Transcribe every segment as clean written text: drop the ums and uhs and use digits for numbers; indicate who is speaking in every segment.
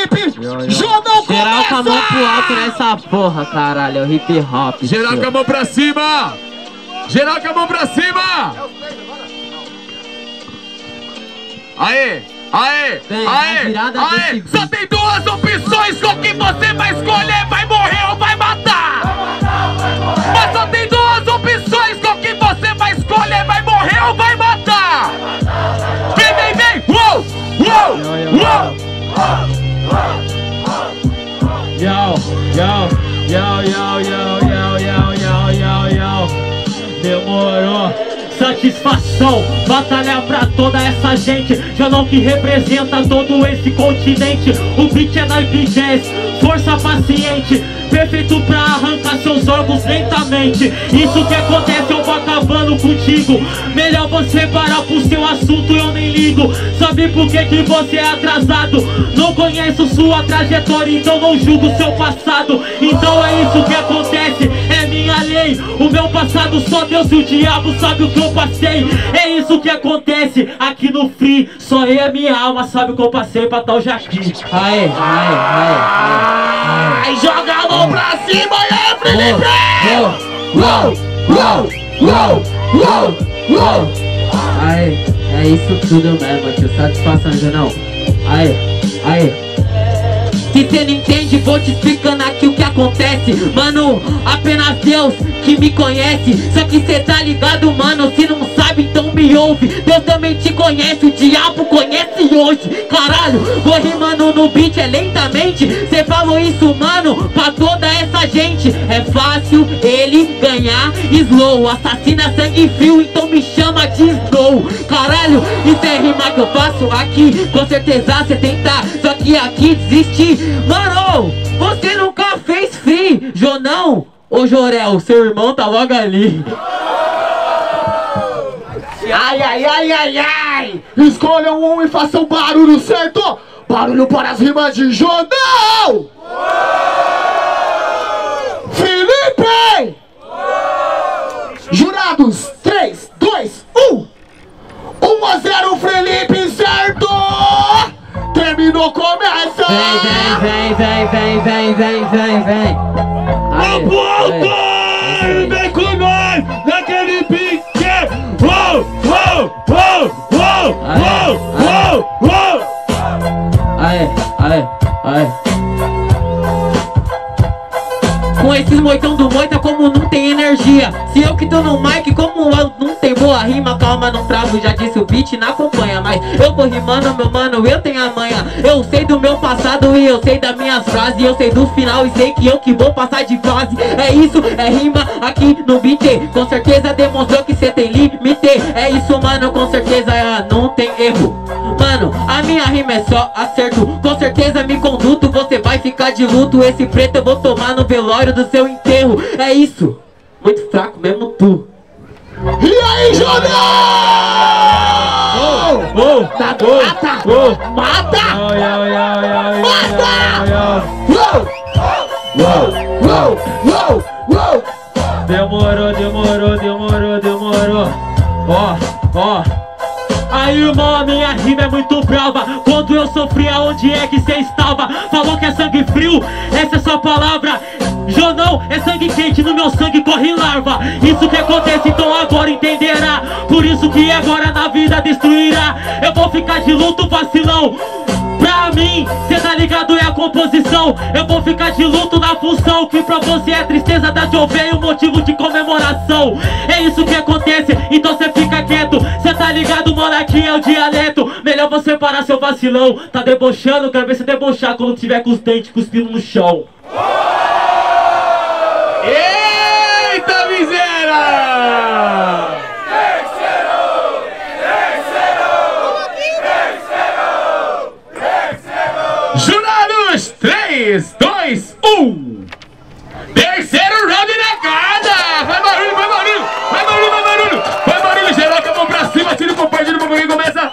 Speaker 1: Felipe, Jonão começa!
Speaker 2: Geral com a mão pro alto nessa porra, caralho, é o hip hop.
Speaker 1: Geral com a mão pra cima! Geral com a mão pra cima! Aê! Aê!
Speaker 2: Vem,
Speaker 1: Aê! Aê! Só tem duas opções, qual que você vai escolher? Vai morrer ou vai matar? Mas só tem duas opções, qual que você vai escolher? Vai morrer ou vai matar? Vem, vem, vem! Uou! Uou! Uou!
Speaker 2: Yo, yo, yo, yo, yo, yo, yo, yo, yo, yo. Demorou. Satisfação, batalhar pra toda essa gente. Jonão que representa todo esse continente. O beat é naipe jazz, força paciente, perfeito pra arrancar seus órgãos lentamente. Isso que acontece, eu vou acabando contigo. Melhor você parar pro seu assunto, eu nem ligo. Sabe por que você é atrasado? Não conheço sua trajetória, então não julgo seu passado. Então é isso que acontece, é minha lei. O meu passado só Deus e o diabo sabe o que eu passei. É isso que acontece aqui no Free. Só eu e a minha alma sabe o que eu passei pra tal Jaqui. Aê, aê, aê, aê.
Speaker 1: Ai, joga a mão pra cima, aí, Felipe! Uou! Uou! Uou! Uou! Uou!
Speaker 2: Aê, é isso tudo mesmo, tio. Satisfação, Jonão. Aê, aê. Se cê não entende, vou te explicando aqui o que acontece. Mano, apenas Deus que me conhece. Só que cê tá ligado, mano, se não sabe, então me ouve. Deus também te conhece, o diabo conhece hoje. Caralho, vou rimando no beat, é lentamente. Cê falou isso, mano, pra toda essa gente. É fácil ele ganhar slow. Assassina sangue frio, então me chama de slow. Caralho, isso é rima que eu faço aqui. Com certeza cê tentar, só que aqui desistir. Mano, você nunca fez Free, Jonão? Ô Jorel, seu irmão tá logo ali.
Speaker 1: Ai, ai, ai, ai, ai! Escolham um e façam barulho, certo? Barulho para as rimas de Jonão! Felipe! Jurados, 3, 2, 1! 1-0 Felipe, certo? Terminou, começa!
Speaker 2: Vem, vem, vem, vem, vem, vem, vem.
Speaker 1: Aponta! Vem com nós! Naquele pique! Uou! Uou! Uou! Uou! Uou! Uou! Uou!
Speaker 2: Aê, aê, aê. Com esses moitão do moita, como não tem energia. Se eu que tô no mic, como eu não tem boa rima. Calma, não travo, já disse o beat, não acompanha. Mas eu vou rimando, meu mano, eu tenho a manha. Eu sei do meu passado e eu sei das minhas frases. Eu sei do final e sei que eu que vou passar de fase. É isso, é rima aqui no beat. Com certeza demonstrou que cê tem limite. É isso, mano, com certeza não tem erro. Mano, a minha rima é só acerto. Com certeza me conduto, você vai ficar de luto. Esse preto eu vou tomar no velório do seu enterro. É isso, muito fraco mesmo tu.
Speaker 1: E aí, Jonão? Mata! Mata! Mata!
Speaker 2: Demorou, demorou, demorou, demorou. Ó. Aí, irmão, a minha rima é muito brava. Quando eu sofri, aonde é que cê estava? Falou que é sangue frio, essa é sua palavra. Jonão é sangue quente, no meu sangue corre larva. Isso que acontece, então agora entenderá. Por isso que agora na vida destruirá. Eu vou ficar de luto, vacilão. Pra mim, cê tá ligado, é a composição. Eu vou ficar de luto na função. Que pra você é tristeza da Jovem, o motivo de comemoração. É isso que acontece, então cê fica quieto. Cê tá ligado, mano, aqui é o dialeto. Melhor você parar seu vacilão. Tá debochando, quero ver você debochar quando tiver com os dentes cuspindo no chão.
Speaker 1: Eita miséria! Jurados, 3, 2, 1. Terceiro round na casa. Vai barulho, vai barulho, vai barulho, vai barulho. Vai barulho, geral com a mão pra cima. Tira o compartilho pra quem começa.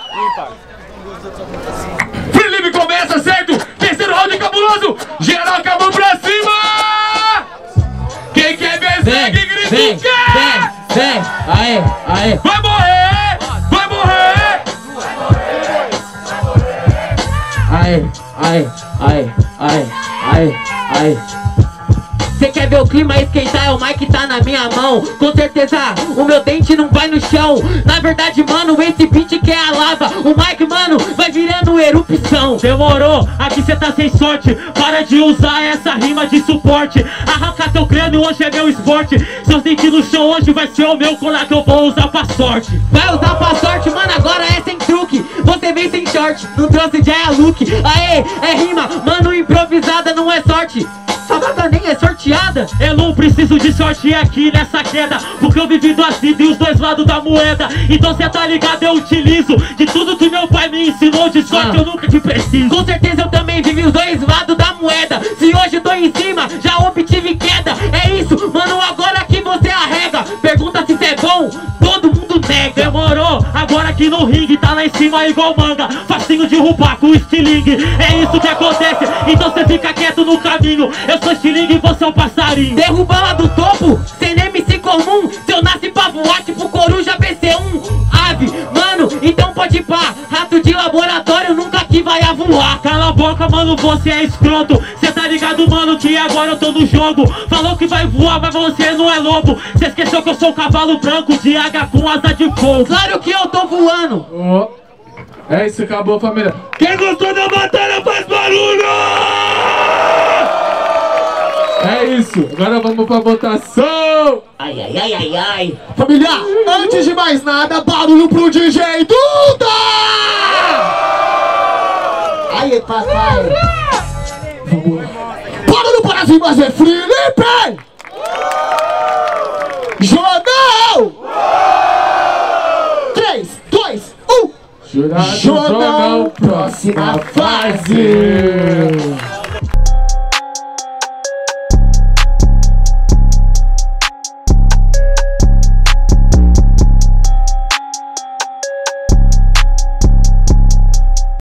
Speaker 1: Felipe começa, certo? Terceiro round cabuloso. Geral com a mão pra cima. Quem quer ver sangue, grita o quê?
Speaker 2: Vem, aê.
Speaker 1: Vai morrer, vai morrer.
Speaker 2: Aê. ai. Cê quer ver o clima esquentar, é o mic tá na minha mão. Com certeza o meu dente não vai no chão. Na verdade, mano, esse beat que é a lava. O mic, mano, vai virando erupção. Demorou, aqui cê tá sem sorte. Para de usar essa rima de suporte. Arranca teu crânio, hoje é meu esporte. Seus dentes no chão, hoje vai ser o meu colar que eu vou usar pra sorte. Vai usar pra sorte, mano, agora é sem truque. Você vem sem short, não trouxe já é look. Aê, é rima, mano, improvisada, não é sorte. Salvada nem é sorteada. Eu não preciso de sorte aqui nessa queda, porque eu vivi duas vidas e os dois lados da moeda. Então cê tá ligado, eu utilizo de tudo que meu pai me ensinou. De sorte eu nunca te preciso. Com certeza eu também vivi os dois lados da moeda. Se hoje tô em cima, já obtive queda. É isso, mano, agora que você arrega. Pergunta se cê é bom, todo mundo nega. Demorou, agora aqui no ringue tá lá em cima igual manga. Facinho de roubar com o estilingue. É isso que acontece, então cê fica quieto no caminho. Eu sou estilingue e você é um passarinho. Derruba lá do topo, sem MC comum. Se eu nasci pra voar tipo coruja BC1 ave, mano, então pode ir pá. Rato de laboratório nunca que vai a voar. Cala a boca, mano, você é escroto. Cê tá ligado, mano, que agora eu tô no jogo. Falou que vai voar, mas você não é lobo. Cê esqueceu que eu sou um cavalo branco de águia com asa de fogo. Claro que eu tô voando.
Speaker 1: É isso, acabou, família. Quem gostou da batalha faz barulho! É isso, agora vamos pra votação!
Speaker 2: Ai.
Speaker 3: Família, antes de mais nada, barulho pro DJ Duda! Aí, papai! Barulho para as rimas de Felipe! Jornal! 3, 2, 1!
Speaker 1: Jurado, próxima fase!